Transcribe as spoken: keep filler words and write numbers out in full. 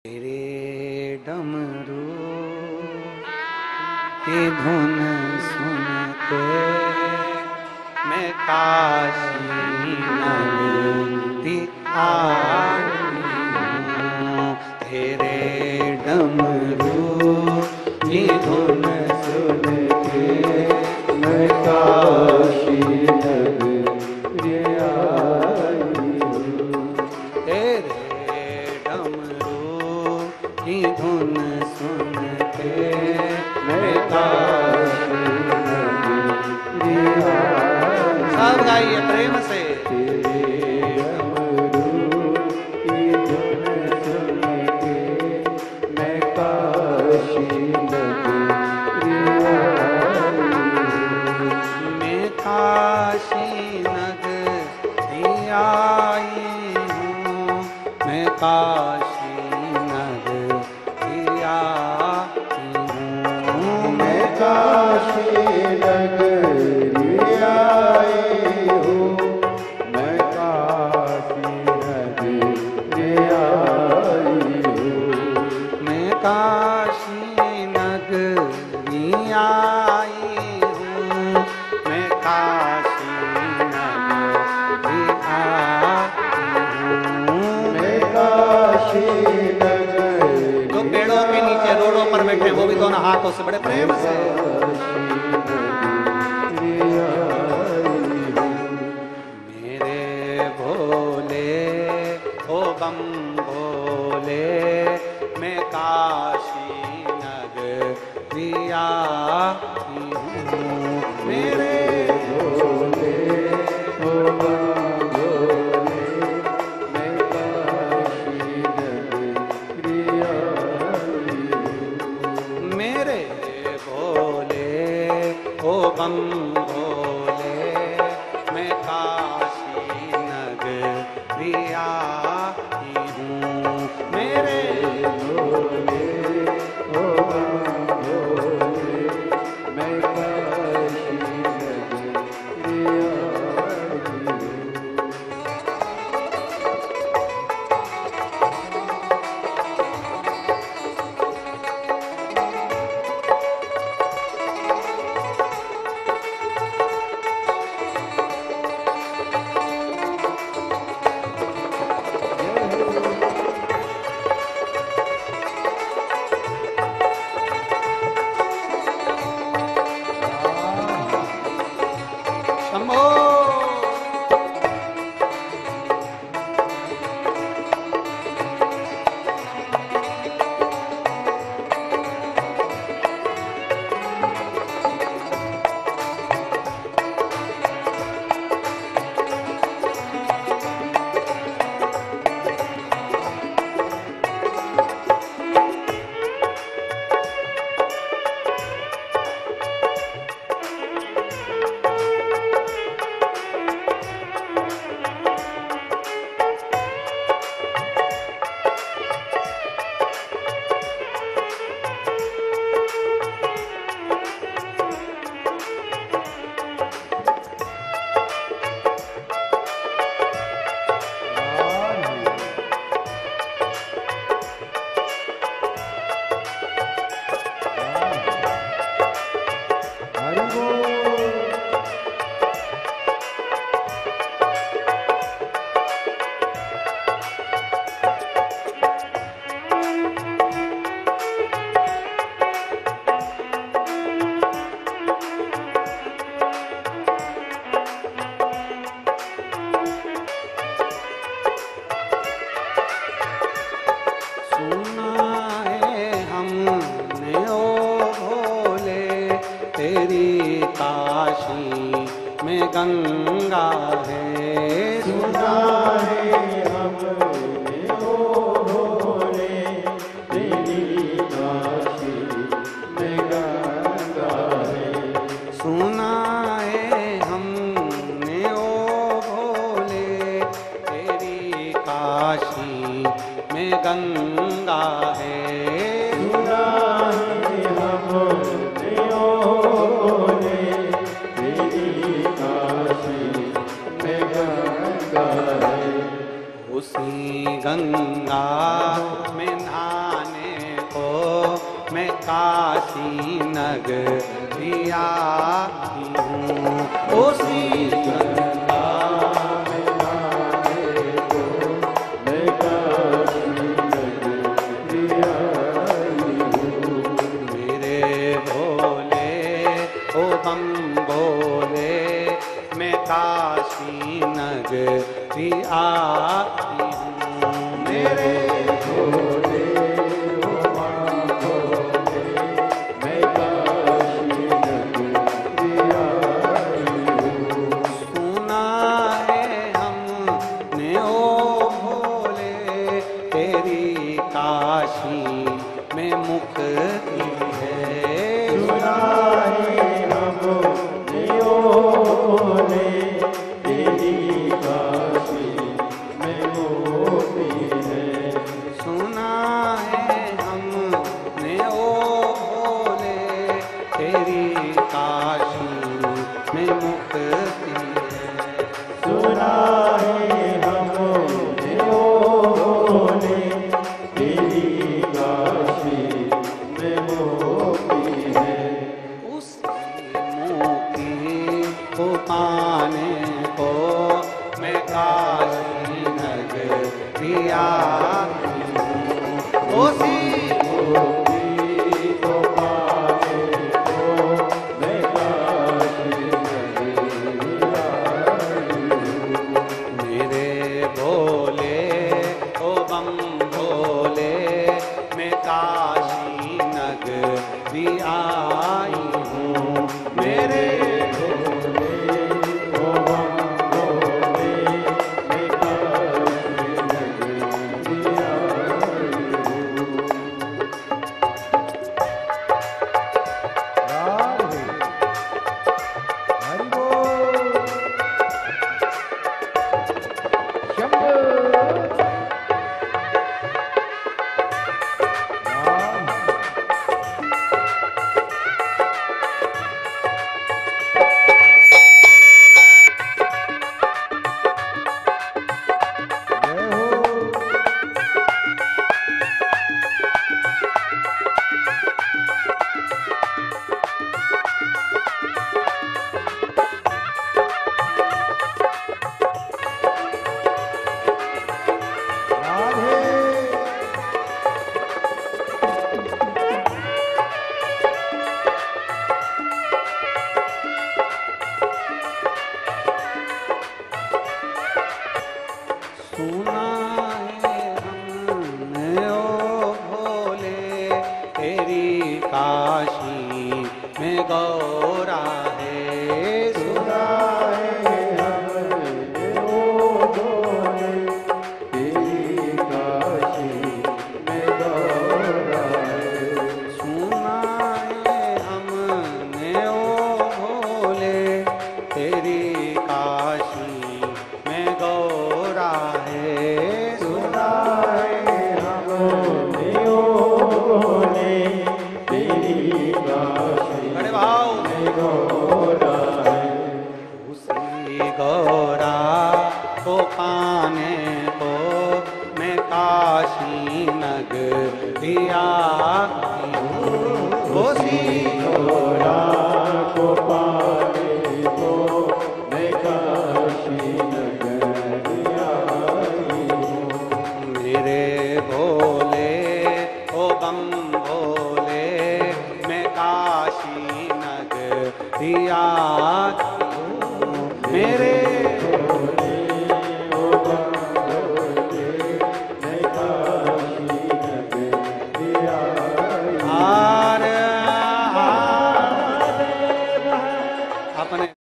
तेरे डमरू की धुन सुनते मैं काशी नगरी आई हूँ। तेरे डमरू की धुन सुनते मैं काशी नगरी आई हूँ। तेरे डमरू की धुन सुन के मैं काशी नगरी आई। सब गाइए प्रेम से। तेरे डमरू की धुन सुन के मैं काशी नगरी आई। मैं काशी नगरी आई हूँ। मैं काशी नगरी आई हूँ। मैं काशी नगरी आई हूँ। मैं काशी नगरी आई हूँ। मैं काशी नगरी आई हूँ। मैं काशी नगरी आई हूँ। मैं काशी नगरी। जो पेड़ों के नीचे रोडों पर बैठे वो भी दोनों हाथों से बड़े प्रेम से। मेरे भोले ओ बम भोले मैं काशी नगरी आई हूँ। मेरे भोले ओ बम भोले मैं काशी नगरी आई हूँ। मेरे भोले ओ बम भोले मैं काशी नगरी आई हूँ। मेरे भोले ओ बम भोले मैं काशी नगरी आई हूँ। तेरी काशी में गंगा है। सुना है हमने ओ भोले तेरी काशी में गंगा है। सुना है हमने ओ भोले तेरी काशी में गंगा है। सुना है हमने ओ उसी गंगा में नहा काशी नगरी आई हूँ। उसी गंगा में नहाने को मैं काशी नगरी आई हूँ। मेरे भोले ओ बम भोले मैं काशी नगरी आई हूँ। मेरे भोले ओ बम भोले मैं काशी नगरी आई हूँ। सुना है हमने ओ भोले तेरी काशी में मुक्ति है। सुना है हमने ओ भोले तेरी काशी में मुक्ति है। सुना है हमने ओ भोले तेरी काशी में मुक्ति है। सुना है हमने ओ भोले तेरी काशी में मुक्ति है। उसी मुक्ति को पाने को मैं काशी नगरी आई हूँ। उसी मुक्ति को पाने को मैं काशी नगरी आई हूँ। मेरे भोले ओ बम भोले मैं काशी नगरी आई हूँ। मेरे भोले ओ बम भोले मैं काशी नगरी आई हूँ। राधे हरि बोल शंभो राम। जय हो। राधे सुना है हमने ओ भोले तेरी काशी में गौरा है। सुना है हमने ओ भोले तेरी काशी में गौरा है। सुना है हमने ओ भोले तेरी काशी में गौरा है। सुना है हमने ओ भोले तेरी काशी अरे भाव में गौरा है। उसी गौरा को पाने को मैं काशी नगरी आई हूँ। उसी गौरा को पाने को मैं काशी नगरी आई हूँ। मेरे भोले ओ बम भोले मैं काशी नगरी आई हूँ। मेरे